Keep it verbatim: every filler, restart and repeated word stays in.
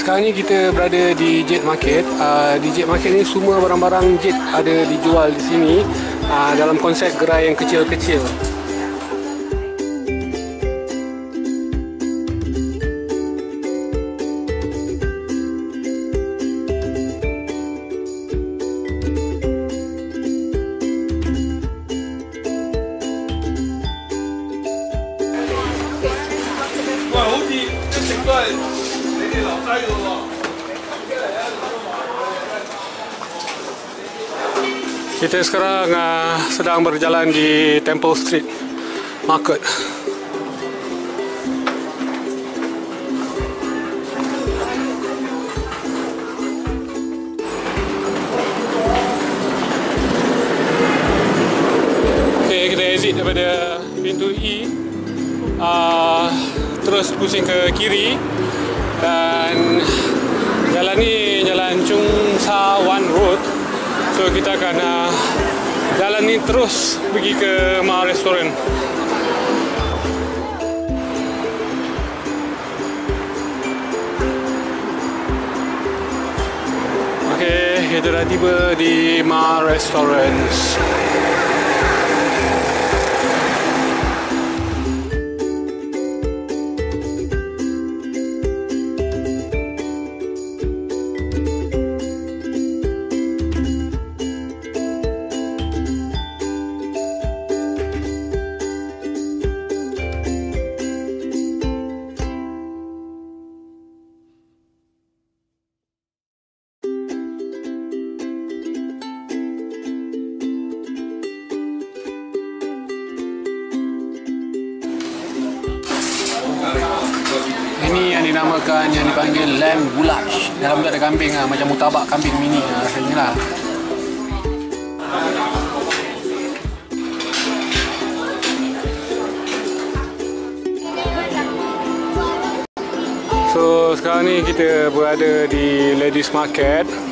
Sekarang ni kita berada di Jet Market. Uh, di Jet Market ni semua barang-barang Jet ada dijual di sini uh, dalam konsep gerai yang kecil-kecil. Kita sekarang uh, sedang berjalan di Temple Street Market. Okay, kita exit daripada pintu E, uh, terus pusing ke kiri, dan jalan ni jalan Chung Sa Wan Road. So kita akan uh, jalan ni terus pergi ke Ma Restaurant. Okay, kita dah tiba di Ma Restaurant. Ini yang dinamakan, yang dipanggil lamb goulash. Dalam tu ada kambing lah, macam mutabak kambing mini lah, rasanya lah. So sekarang ni kita berada di Ladies Market.